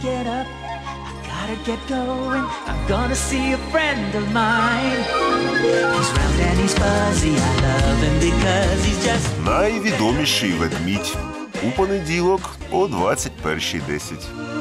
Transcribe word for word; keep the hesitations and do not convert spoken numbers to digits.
get up. I gotta get going. I'm gonna see a friend of mine. He's round and he's fuzzy. I love him because he's just... Найвідоміший ведмідь. У понеділок о двадцять першій десять.